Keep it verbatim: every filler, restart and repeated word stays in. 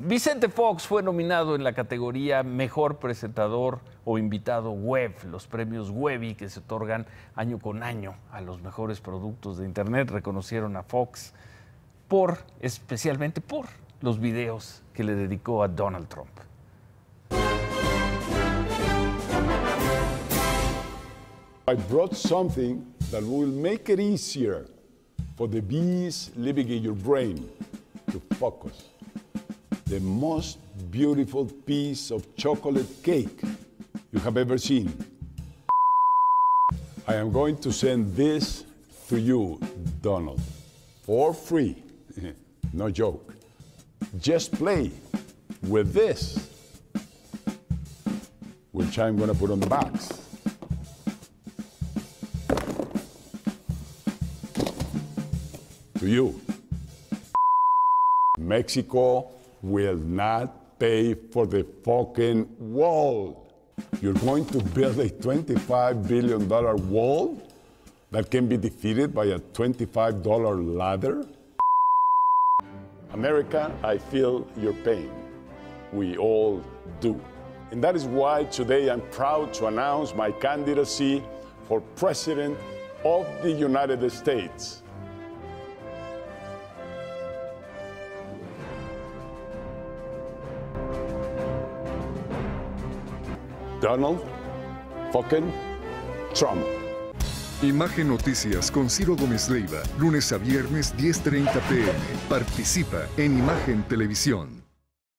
Vicente Fox fue nominado en la categoría Mejor Presentador o Invitado Web, los premios Webby que se otorgan año con año a los mejores productos de Internet. Reconocieron a Fox por, especialmente por los videos que le dedicó a Donald Trump. I brought something that will make it easier for the bees living in your brain to focus. The most beautiful piece of chocolate cake you have ever seen. I am going to send this to you, Donald, for free. No joke. Just play with this, which I'm going to put on the box. To you. Mexico will not pay for the fucking wall. You're going to build a twenty-five billion dollar wall that can be defeated by a twenty-five dollar ladder? America, I feel your pain. We all do. And that is why today I'm proud to announce my candidacy for President of the United States. Donald fucking Trump. Imagen Noticias con Ciro Gómez Leiva, lunes a viernes diez treinta p m Participa en Imagen Televisión.